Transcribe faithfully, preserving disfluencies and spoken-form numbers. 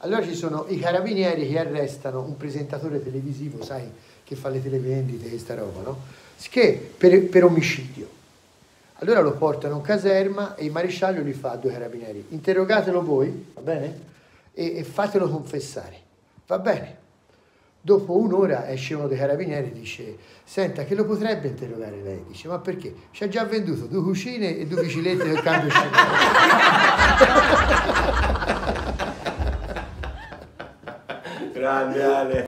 Allora ci sono i carabinieri che arrestano un presentatore televisivo, sai, che fa le televendite e sta roba, no? Che per, per omicidio. Allora lo portano in caserma e il maresciallo gli fa a due carabinieri: interrogatelo voi, va bene? E, e fatelo confessare, va bene? Dopo un'ora esce uno dei carabinieri e dice: senta, che lo potrebbe interrogare lei? Dice: ma perché? Ci ha già venduto due cucine e due biciclette del cambio scientifico. Grande Ale.